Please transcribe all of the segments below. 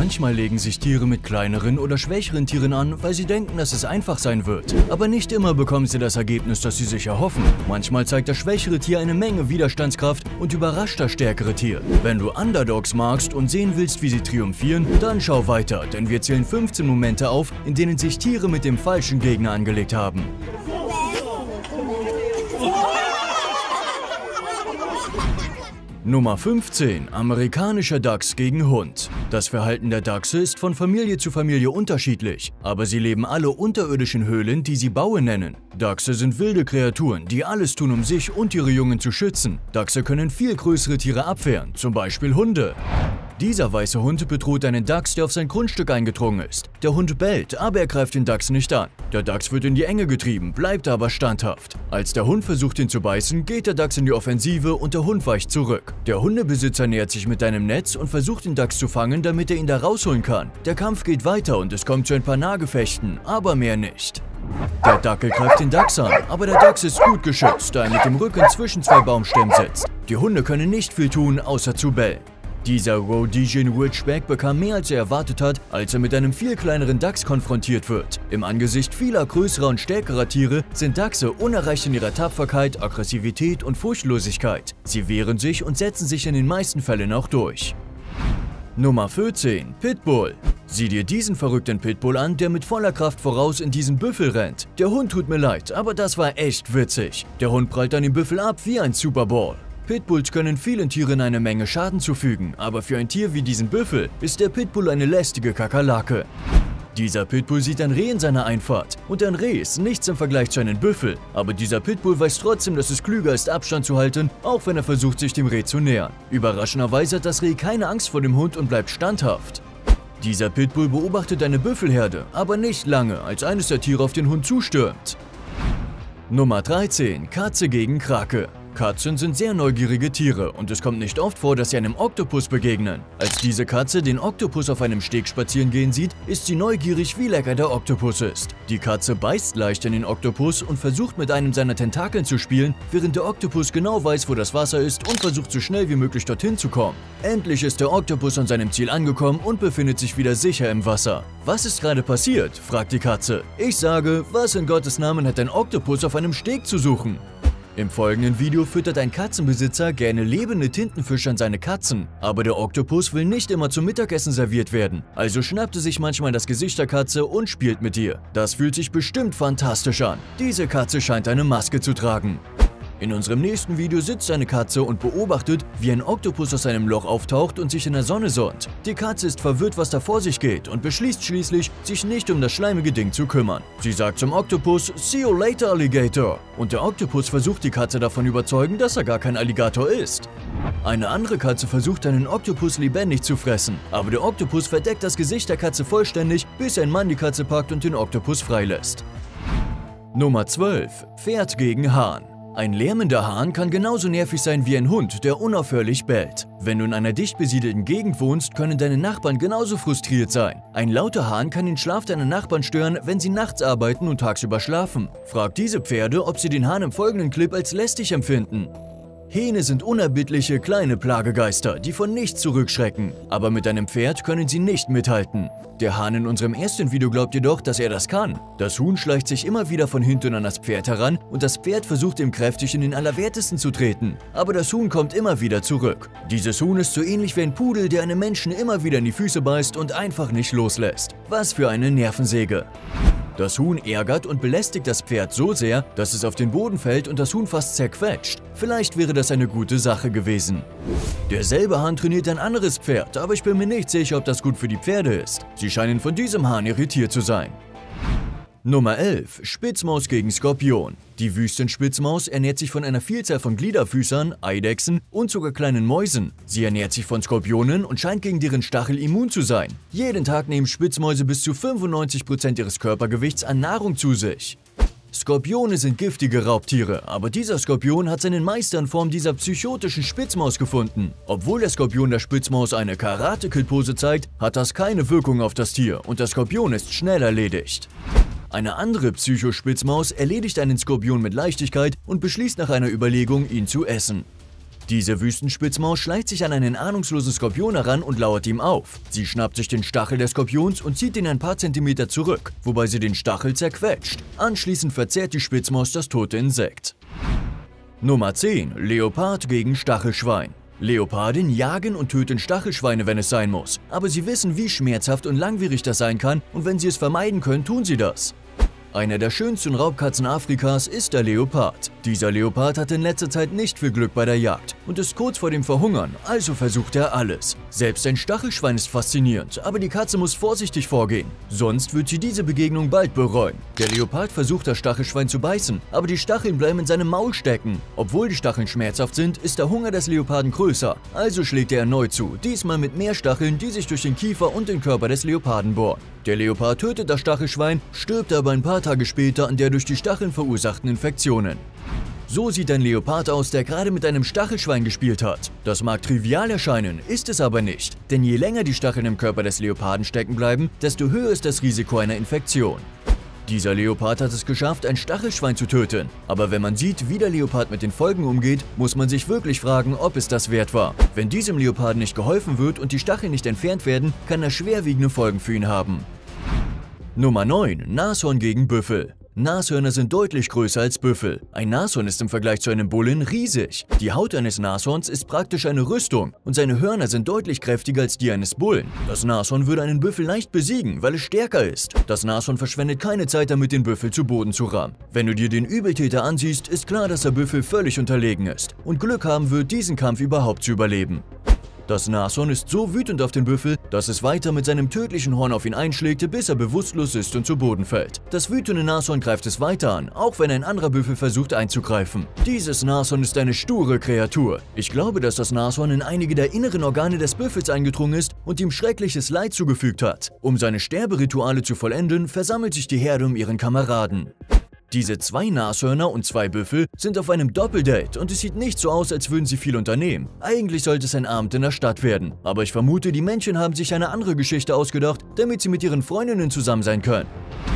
Manchmal legen sich Tiere mit kleineren oder schwächeren Tieren an, weil sie denken, dass es einfach sein wird. Aber nicht immer bekommen sie das Ergebnis, das sie sich erhoffen. Manchmal zeigt das schwächere Tier eine Menge Widerstandskraft und überrascht das stärkere Tier. Wenn du Underdogs magst und sehen willst, wie sie triumphieren, dann schau weiter, denn wir zählen 15 Momente auf, in denen sich Tiere mit dem falschen Gegner angelegt haben. Nummer 15. Amerikanischer Dachs gegen Hund. Das Verhalten der Dachse ist von Familie zu Familie unterschiedlich, aber sie leben alle unterirdsch in Höhlen, die sie Baue nennen. Dachse sind wilde Kreaturen, die alles tun, um sich und ihre Jungen zu schützen. Dachse können viel größere Tiere abwehren, zum Beispiel Hunde. Dieser weiße Hund bedroht einen Dachs, der auf sein Grundstück eingedrungen ist. Der Hund bellt, aber er greift den Dachs nicht an. Der Dachs wird in die Enge getrieben, bleibt aber standhaft. Als der Hund versucht, ihn zu beißen, geht der Dachs in die Offensive und der Hund weicht zurück. Der Hundebesitzer nähert sich mit einem Netz und versucht, den Dachs zu fangen, damit er ihn da rausholen kann. Der Kampf geht weiter und es kommt zu ein paar Nahgefechten, aber mehr nicht. Der Dackel greift den Dachs an, aber der Dachs ist gut geschützt, da er mit dem Rücken zwischen zwei Baumstämmen sitzt. Die Hunde können nicht viel tun, außer zu bellen. Dieser Rhodesian Ridgeback bekam mehr, als er erwartet hat, als er mit einem viel kleineren Dachs konfrontiert wird. Im Angesicht vieler größerer und stärkerer Tiere sind Dachse unerreicht in ihrer Tapferkeit, Aggressivität und Furchtlosigkeit. Sie wehren sich und setzen sich in den meisten Fällen auch durch. Nummer 14. Pitbull. Sieh dir diesen verrückten Pitbull an, der mit voller Kraft voraus in diesen Büffel rennt. Der Hund tut mir leid, aber das war echt witzig. Der Hund prallt an dem Büffel ab wie ein Super Bowl. Pitbulls können vielen Tieren eine Menge Schaden zufügen, aber für ein Tier wie diesen Büffel ist der Pitbull eine lästige Kakerlake. Dieser Pitbull sieht ein Reh in seiner Einfahrt und ein Reh ist nichts im Vergleich zu einem Büffel, aber dieser Pitbull weiß trotzdem, dass es klüger ist, Abstand zu halten, auch wenn er versucht, sich dem Reh zu nähern. Überraschenderweise hat das Reh keine Angst vor dem Hund und bleibt standhaft. Dieser Pitbull beobachtet eine Büffelherde, aber nicht lange, als eines der Tiere auf den Hund zustürmt. Nummer 13. Katze gegen Krake. Katzen sind sehr neugierige Tiere und es kommt nicht oft vor, dass sie einem Oktopus begegnen. Als diese Katze den Oktopus auf einem Steg spazieren gehen sieht, ist sie neugierig, wie lecker der Oktopus ist. Die Katze beißt leicht in den Oktopus und versucht mit einem seiner Tentakeln zu spielen, während der Oktopus genau weiß, wo das Wasser ist und versucht so schnell wie möglich dorthin zu kommen. Endlich ist der Oktopus an seinem Ziel angekommen und befindet sich wieder sicher im Wasser. Was ist gerade passiert? Fragt die Katze. Ich sage, was in Gottes Namen hat ein Oktopus auf einem Steg zu suchen? Im folgenden Video füttert ein Katzenbesitzer gerne lebende Tintenfische an seine Katzen, aber der Oktopus will nicht immer zum Mittagessen serviert werden, also schnappt er sich manchmal das Gesicht der Katze und spielt mit ihr. Das fühlt sich bestimmt fantastisch an. Diese Katze scheint eine Maske zu tragen. In unserem nächsten Video sitzt eine Katze und beobachtet, wie ein Oktopus aus einem Loch auftaucht und sich in der Sonne sonnt. Die Katze ist verwirrt, was da vor sich geht und beschließt schließlich, sich nicht um das schleimige Ding zu kümmern. Sie sagt zum Oktopus, "See you later, Alligator." Und der Oktopus versucht die Katze davon überzeugen, dass er gar kein Alligator ist. Eine andere Katze versucht, einen Oktopus lebendig zu fressen, aber der Oktopus verdeckt das Gesicht der Katze vollständig, bis ein Mann die Katze packt und den Oktopus freilässt. Nummer 12. Pferd gegen Hahn. Ein lärmender Hahn kann genauso nervig sein wie ein Hund, der unaufhörlich bellt. Wenn du in einer dicht besiedelten Gegend wohnst, können deine Nachbarn genauso frustriert sein. Ein lauter Hahn kann den Schlaf deiner Nachbarn stören, wenn sie nachts arbeiten und tagsüber schlafen. Frag diese Pferde, ob sie den Hahn im folgenden Clip als lästig empfinden. Hähne sind unerbittliche kleine Plagegeister, die von nichts zurückschrecken. Aber mit einem Pferd können sie nicht mithalten. Der Hahn in unserem ersten Video glaubt jedoch, dass er das kann. Das Huhn schleicht sich immer wieder von hinten an das Pferd heran und das Pferd versucht ihm kräftig in den Allerwertesten zu treten. Aber das Huhn kommt immer wieder zurück. Dieses Huhn ist so ähnlich wie ein Pudel, der einem Menschen immer wieder in die Füße beißt und einfach nicht loslässt. Was für eine Nervensäge. Das Huhn ärgert und belästigt das Pferd so sehr, dass es auf den Boden fällt und das Huhn fast zerquetscht. Vielleicht wäre das eine gute Sache gewesen. Derselbe Hahn trainiert ein anderes Pferd, aber ich bin mir nicht sicher, ob das gut für die Pferde ist. Sie scheinen von diesem Hahn irritiert zu sein. Nummer 11. Spitzmaus gegen Skorpion. Die Wüstenspitzmaus ernährt sich von einer Vielzahl von Gliederfüßern, Eidechsen und sogar kleinen Mäusen. Sie ernährt sich von Skorpionen und scheint gegen deren Stachel immun zu sein. Jeden Tag nehmen Spitzmäuse bis zu 95% ihres Körpergewichts an Nahrung zu sich. Skorpione sind giftige Raubtiere, aber dieser Skorpion hat seinen Meister in Form dieser psychotischen Spitzmaus gefunden. Obwohl der Skorpion der Spitzmaus eine Karate-Kid-Pose zeigt, hat das keine Wirkung auf das Tier und der Skorpion ist schnell erledigt. Eine andere Psychospitzmaus erledigt einen Skorpion mit Leichtigkeit und beschließt nach einer Überlegung, ihn zu essen. Diese Wüstenspitzmaus schleicht sich an einen ahnungslosen Skorpion heran und lauert ihm auf. Sie schnappt sich den Stachel des Skorpions und zieht ihn ein paar Zentimeter zurück, wobei sie den Stachel zerquetscht. Anschließend verzehrt die Spitzmaus das tote Insekt. Nummer 10. Leopard gegen Stachelschwein. Leoparden jagen und töten Stachelschweine, wenn es sein muss. Aber sie wissen, wie schmerzhaft und langwierig das sein kann, und wenn sie es vermeiden können, tun sie das. Einer der schönsten Raubkatzen Afrikas ist der Leopard. Dieser Leopard hat in letzter Zeit nicht viel Glück bei der Jagd und ist kurz vor dem Verhungern, also versucht er alles. Selbst ein Stachelschwein ist faszinierend, aber die Katze muss vorsichtig vorgehen, sonst wird sie diese Begegnung bald bereuen. Der Leopard versucht, das Stachelschwein zu beißen, aber die Stacheln bleiben in seinem Maul stecken. Obwohl die Stacheln schmerzhaft sind, ist der Hunger des Leoparden größer, also schlägt er erneut zu, diesmal mit mehr Stacheln, die sich durch den Kiefer und den Körper des Leoparden bohren. Der Leopard tötet das Stachelschwein, stirbt aber ein paar Tage später an der durch die Stacheln verursachten Infektionen. So sieht ein Leopard aus, der gerade mit einem Stachelschwein gespielt hat. Das mag trivial erscheinen, ist es aber nicht, denn je länger die Stacheln im Körper des Leoparden stecken bleiben, desto höher ist das Risiko einer Infektion. Dieser Leopard hat es geschafft, ein Stachelschwein zu töten. Aber wenn man sieht, wie der Leopard mit den Folgen umgeht, muss man sich wirklich fragen, ob es das wert war. Wenn diesem Leoparden nicht geholfen wird und die Stacheln nicht entfernt werden, kann er schwerwiegende Folgen für ihn haben. Nummer 9. Nashorn gegen Büffel. Nashörner sind deutlich größer als Büffel. Ein Nashorn ist im Vergleich zu einem Bullen riesig. Die Haut eines Nashorns ist praktisch eine Rüstung und seine Hörner sind deutlich kräftiger als die eines Bullen. Das Nashorn würde einen Büffel leicht besiegen, weil es stärker ist. Das Nashorn verschwendet keine Zeit damit, den Büffel zu Boden zu rammen. Wenn du dir den Übeltäter ansiehst, ist klar, dass der Büffel völlig unterlegen ist und Glück haben wird, diesen Kampf überhaupt zu überleben. Das Nashorn ist so wütend auf den Büffel, dass es weiter mit seinem tödlichen Horn auf ihn einschlägt, bis er bewusstlos ist und zu Boden fällt. Das wütende Nashorn greift es weiter an, auch wenn ein anderer Büffel versucht einzugreifen. Dieses Nashorn ist eine sture Kreatur. Ich glaube, dass das Nashorn in einige der inneren Organe des Büffels eingedrungen ist und ihm schreckliches Leid zugefügt hat. Um seine Sterberituale zu vollenden, versammelt sich die Herde um ihren Kameraden. Diese 2 Nashörner und 2 Büffel sind auf einem Doppeldate und es sieht nicht so aus, als würden sie viel unternehmen. Eigentlich sollte es ein Abend in der Stadt werden, aber ich vermute, die Männchen haben sich eine andere Geschichte ausgedacht, damit sie mit ihren Freundinnen zusammen sein können.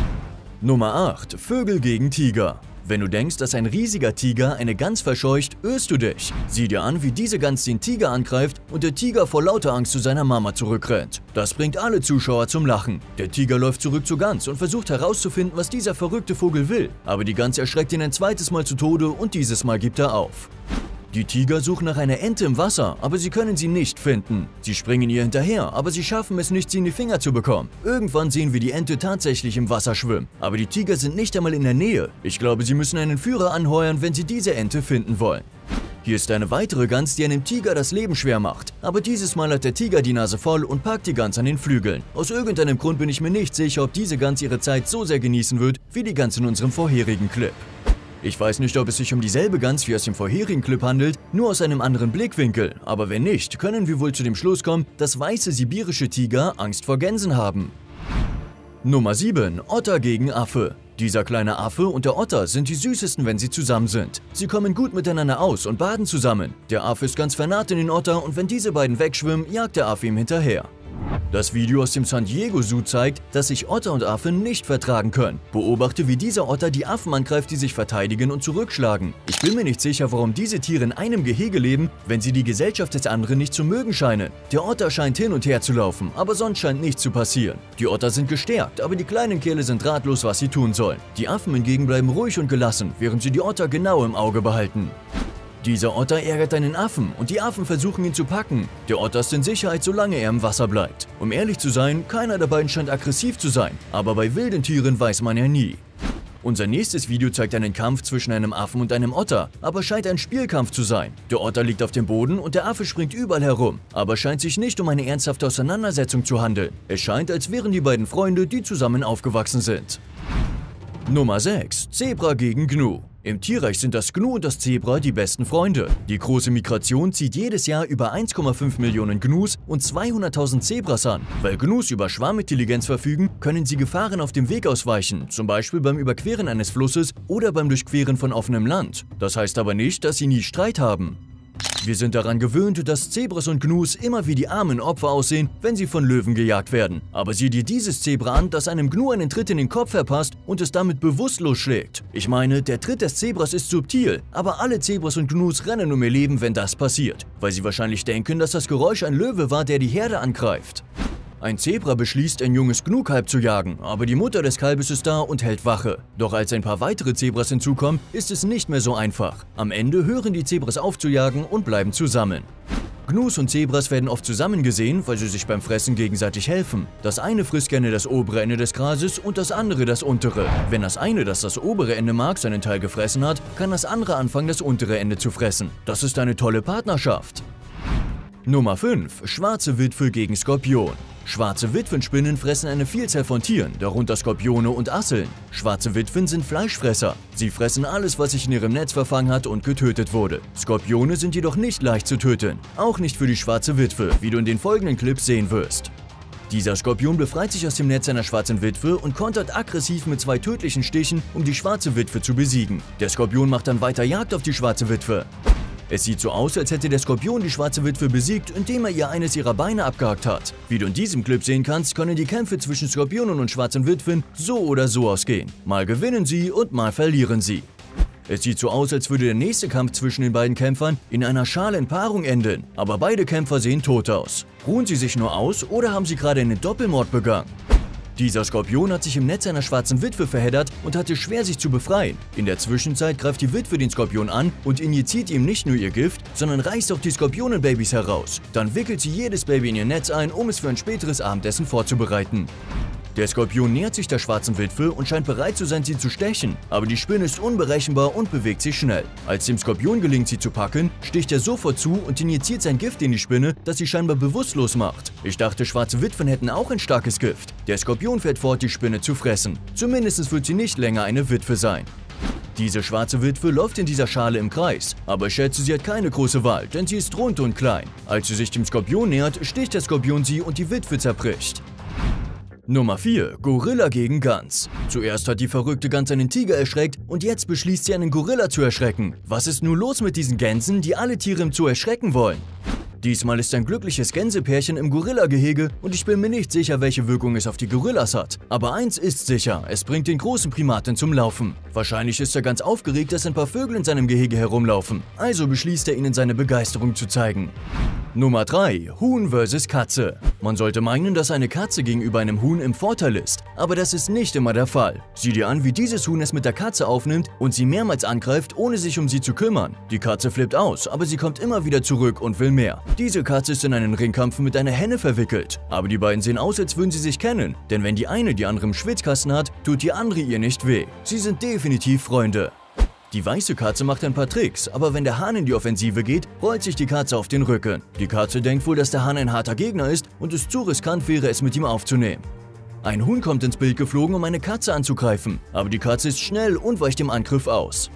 Nummer 8. Vögel gegen Tiger. Wenn du denkst, dass ein riesiger Tiger eine Gans verscheucht, irrst du dich. Sieh dir an, wie diese Gans den Tiger angreift und der Tiger vor lauter Angst zu seiner Mama zurückrennt. Das bringt alle Zuschauer zum Lachen. Der Tiger läuft zurück zur Gans und versucht herauszufinden, was dieser verrückte Vogel will. Aber die Gans erschreckt ihn ein zweites Mal zu Tode und dieses Mal gibt er auf. Die Tiger suchen nach einer Ente im Wasser, aber sie können sie nicht finden. Sie springen ihr hinterher, aber sie schaffen es nicht, sie in die Finger zu bekommen. Irgendwann sehen wir die Ente tatsächlich im Wasser schwimmen, aber die Tiger sind nicht einmal in der Nähe. Ich glaube, sie müssen einen Führer anheuern, wenn sie diese Ente finden wollen. Hier ist eine weitere Gans, die einem Tiger das Leben schwer macht. Aber dieses Mal hat der Tiger die Nase voll und packt die Gans an den Flügeln. Aus irgendeinem Grund bin ich mir nicht sicher, ob diese Gans ihre Zeit so sehr genießen wird, wie die Gans in unserem vorherigen Clip. Ich weiß nicht, ob es sich um dieselbe Gans wie aus dem vorherigen Clip handelt, nur aus einem anderen Blickwinkel. Aber wenn nicht, können wir wohl zu dem Schluss kommen, dass weiße sibirische Tiger Angst vor Gänsen haben. Nummer 7. Otter gegen Affe. Dieser kleine Affe und der Otter sind die süßesten, wenn sie zusammen sind. Sie kommen gut miteinander aus und baden zusammen. Der Affe ist ganz vernarrt in den Otter und wenn diese beiden wegschwimmen, jagt der Affe ihm hinterher. Das Video aus dem San Diego Zoo zeigt, dass sich Otter und Affe nicht vertragen können. Beobachte, wie dieser Otter die Affen angreift, die sich verteidigen und zurückschlagen. Ich bin mir nicht sicher, warum diese Tiere in einem Gehege leben, wenn sie die Gesellschaft des anderen nicht zu mögen scheinen. Der Otter scheint hin und her zu laufen, aber sonst scheint nichts zu passieren. Die Otter sind gestärkt, aber die kleinen Kerle sind ratlos, was sie tun sollen. Die Affen hingegen bleiben ruhig und gelassen, während sie die Otter genau im Auge behalten. Dieser Otter ärgert einen Affen und die Affen versuchen ihn zu packen. Der Otter ist in Sicherheit, solange er im Wasser bleibt. Um ehrlich zu sein, keiner der beiden scheint aggressiv zu sein, aber bei wilden Tieren weiß man ja nie. Unser nächstes Video zeigt einen Kampf zwischen einem Affen und einem Otter, aber scheint ein Spielkampf zu sein. Der Otter liegt auf dem Boden und der Affe springt überall herum, aber scheint sich nicht um eine ernsthafte Auseinandersetzung zu handeln. Es scheint, als wären die beiden Freunde, die zusammen aufgewachsen sind. Nummer 6. Zebra gegen Gnu. Im Tierreich sind das Gnu und das Zebra die besten Freunde. Die große Migration zieht jedes Jahr über 1,5 Millionen Gnus und 200.000 Zebras an. Weil Gnus über Schwarmintelligenz verfügen, können sie Gefahren auf dem Weg ausweichen, zum Beispiel beim Überqueren eines Flusses oder beim Durchqueren von offenem Land. Das heißt aber nicht, dass sie nie Streit haben. Wir sind daran gewöhnt, dass Zebras und Gnus immer wie die armen Opfer aussehen, wenn sie von Löwen gejagt werden. Aber sieh dir dieses Zebra an, das einem Gnu einen Tritt in den Kopf verpasst und es damit bewusstlos schlägt. Ich meine, der Tritt des Zebras ist subtil, aber alle Zebras und Gnus rennen um ihr Leben, wenn das passiert, weil sie wahrscheinlich denken, dass das Geräusch ein Löwe war, der die Herde angreift. Ein Zebra beschließt, ein junges Gnu-Kalb zu jagen, aber die Mutter des Kalbes ist da und hält Wache. Doch als ein paar weitere Zebras hinzukommen, ist es nicht mehr so einfach. Am Ende hören die Zebras auf zu jagen und bleiben zusammen. Gnus und Zebras werden oft zusammen gesehen, weil sie sich beim Fressen gegenseitig helfen. Das eine frisst gerne das obere Ende des Grases und das andere das untere. Wenn das eine, das das obere Ende mag, seinen Teil gefressen hat, kann das andere anfangen, das untere Ende zu fressen. Das ist eine tolle Partnerschaft. Nummer 5. Schwarze Witwe gegen Skorpion. Schwarze Witwenspinnen fressen eine Vielzahl von Tieren, darunter Skorpione und Asseln. Schwarze Witwen sind Fleischfresser. Sie fressen alles, was sich in ihrem Netz verfangen hat und getötet wurde. Skorpione sind jedoch nicht leicht zu töten. Auch nicht für die schwarze Witwe, wie du in den folgenden Clips sehen wirst. Dieser Skorpion befreit sich aus dem Netz einer schwarzen Witwe und kontert aggressiv mit 2 tödlichen Stichen, um die schwarze Witwe zu besiegen. Der Skorpion macht dann weiter Jagd auf die schwarze Witwe. Es sieht so aus, als hätte der Skorpion die schwarze Witwe besiegt, indem er ihr eines ihrer Beine abgehackt hat. Wie du in diesem Clip sehen kannst, können die Kämpfe zwischen Skorpionen und schwarzen Witwen so oder so ausgehen. Mal gewinnen sie und mal verlieren sie. Es sieht so aus, als würde der nächste Kampf zwischen den beiden Kämpfern in einer schalen Paarung enden. Aber beide Kämpfer sehen tot aus. Ruhen sie sich nur aus oder haben sie gerade einen Doppelmord begangen? Dieser Skorpion hat sich im Netz einer schwarzen Witwe verheddert und hatte schwer, sich zu befreien. In der Zwischenzeit greift die Witwe den Skorpion an und injiziert ihm nicht nur ihr Gift, sondern reißt auch die Skorpionenbabys heraus. Dann wickelt sie jedes Baby in ihr Netz ein, um es für ein späteres Abendessen vorzubereiten. Der Skorpion nähert sich der schwarzen Witwe und scheint bereit zu sein, sie zu stechen. Aber die Spinne ist unberechenbar und bewegt sich schnell. Als dem Skorpion gelingt, sie zu packen, sticht er sofort zu und injiziert sein Gift in die Spinne, das sie scheinbar bewusstlos macht. Ich dachte, schwarze Witwen hätten auch ein starkes Gift. Der Skorpion fährt fort, die Spinne zu fressen. Zumindest wird sie nicht länger eine Witwe sein. Diese schwarze Witwe läuft in dieser Schale im Kreis, aber ich schätze, sie hat keine große Wahl, denn sie ist rund und klein. Als sie sich dem Skorpion nähert, sticht der Skorpion sie und die Witwe zerbricht. Nummer 4. Gorilla gegen Gans. Zuerst hat die verrückte Gans einen Tiger erschreckt und jetzt beschließt sie, einen Gorilla zu erschrecken. Was ist nun los mit diesen Gänsen, die alle Tiere im Zoo erschrecken wollen? Diesmal ist ein glückliches Gänsepärchen im Gorilla-Gehege und ich bin mir nicht sicher, welche Wirkung es auf die Gorillas hat. Aber eins ist sicher, es bringt den großen Primaten zum Laufen. Wahrscheinlich ist er ganz aufgeregt, dass ein paar Vögel in seinem Gehege herumlaufen. Also beschließt er, ihnen seine Begeisterung zu zeigen. Nummer 3. Huhn vs. Katze. Man sollte meinen, dass eine Katze gegenüber einem Huhn im Vorteil ist, aber das ist nicht immer der Fall. Sieh dir an, wie dieses Huhn es mit der Katze aufnimmt und sie mehrmals angreift, ohne sich um sie zu kümmern. Die Katze flippt aus, aber sie kommt immer wieder zurück und will mehr. Diese Katze ist in einen Ringkampf mit einer Henne verwickelt. Aber die beiden sehen aus, als würden sie sich kennen, denn wenn die eine die andere im Schwitzkasten hat, tut die andere ihr nicht weh. Sie sind definitiv Freunde. Die weiße Katze macht ein paar Tricks, aber wenn der Hahn in die Offensive geht, rollt sich die Katze auf den Rücken. Die Katze denkt wohl, dass der Hahn ein harter Gegner ist und es zu riskant wäre, es mit ihm aufzunehmen. Ein Huhn kommt ins Bild geflogen, um eine Katze anzugreifen, aber die Katze ist schnell und weicht dem Angriff aus.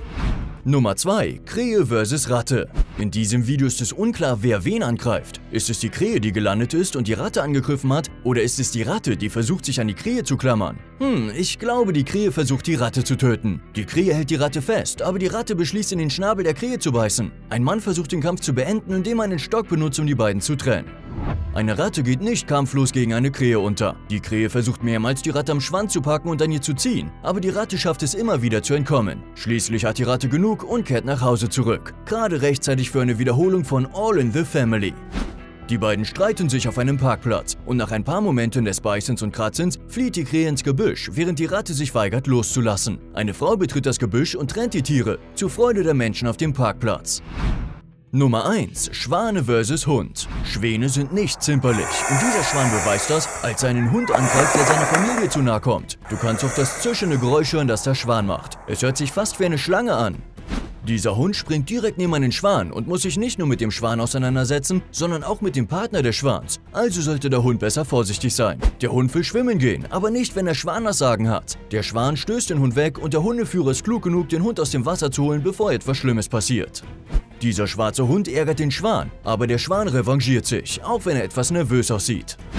Nummer 2. Krähe vs. Ratte. In diesem Video ist es unklar, wer wen angreift. Ist es die Krähe, die gelandet ist und die Ratte angegriffen hat, oder ist es die Ratte, die versucht, sich an die Krähe zu klammern? Ich glaube, die Krähe versucht, die Ratte zu töten. Die Krähe hält die Ratte fest, aber die Ratte beschließt, in den Schnabel der Krähe zu beißen. Ein Mann versucht, den Kampf zu beenden, indem er einen Stock benutzt, um die beiden zu trennen. Eine Ratte geht nicht kampflos gegen eine Krähe unter. Die Krähe versucht mehrmals, die Ratte am Schwanz zu packen und an ihr zu ziehen, aber die Ratte schafft es immer wieder zu entkommen. Schließlich hat die Ratte genug und kehrt nach Hause zurück. Gerade rechtzeitig für eine Wiederholung von All in the Family. Die beiden streiten sich auf einem Parkplatz und nach ein paar Momenten des Beißens und Kratzens flieht die Krähe ins Gebüsch, während die Ratte sich weigert loszulassen. Eine Frau betritt das Gebüsch und trennt die Tiere, zur Freude der Menschen auf dem Parkplatz. Nummer 1. Schwane vs. Hund. Schwäne sind nicht zimperlich und dieser Schwan beweist das, als er einen Hund angreift, der seiner Familie zu nahe kommt. Du kannst auf das zischende Geräusch hören, das der Schwan macht. Es hört sich fast wie eine Schlange an. Dieser Hund springt direkt neben einen Schwan und muss sich nicht nur mit dem Schwan auseinandersetzen, sondern auch mit dem Partner des Schwans. Also sollte der Hund besser vorsichtig sein. Der Hund will schwimmen gehen, aber nicht, wenn der Schwan das Sagen hat. Der Schwan stößt den Hund weg und der Hundeführer ist klug genug, den Hund aus dem Wasser zu holen, bevor etwas Schlimmes passiert. Dieser schwarze Hund ärgert den Schwan, aber der Schwan revanchiert sich, auch wenn er etwas nervös aussieht.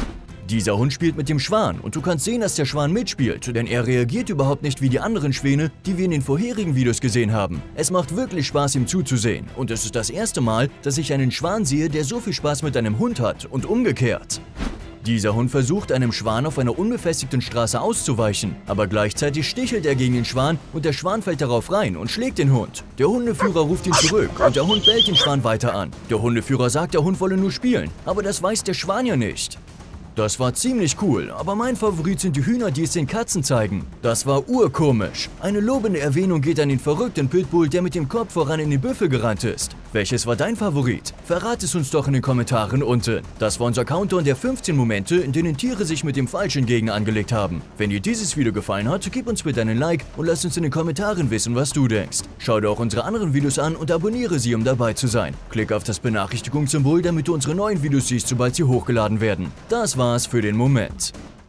Dieser Hund spielt mit dem Schwan und du kannst sehen, dass der Schwan mitspielt, denn er reagiert überhaupt nicht wie die anderen Schwäne, die wir in den vorherigen Videos gesehen haben. Es macht wirklich Spaß, ihm zuzusehen und es ist das erste Mal, dass ich einen Schwan sehe, der so viel Spaß mit einem Hund hat und umgekehrt. Dieser Hund versucht, einem Schwan auf einer unbefestigten Straße auszuweichen, aber gleichzeitig stichelt er gegen den Schwan und der Schwan fällt darauf rein und schlägt den Hund. Der Hundeführer ruft ihn zurück und der Hund bellt den Schwan weiter an. Der Hundeführer sagt, der Hund wolle nur spielen, aber das weiß der Schwan ja nicht. Das war ziemlich cool, aber mein Favorit sind die Hühner, die es den Katzen zeigen. Das war urkomisch. Eine lobende Erwähnung geht an den verrückten Pitbull, der mit dem Kopf voran in den Büffel gerannt ist. Welches war dein Favorit? Verrat es uns doch in den Kommentaren unten. Das war unser Countdown der 15 Momente, in denen Tiere sich mit dem falschen Gegner angelegt haben. Wenn dir dieses Video gefallen hat, gib uns bitte einen Like und lass uns in den Kommentaren wissen, was du denkst. Schau dir auch unsere anderen Videos an und abonniere sie, um dabei zu sein. Klick auf das Benachrichtigungssymbol, damit du unsere neuen Videos siehst, sobald sie hochgeladen werden. Das war's für den Moment.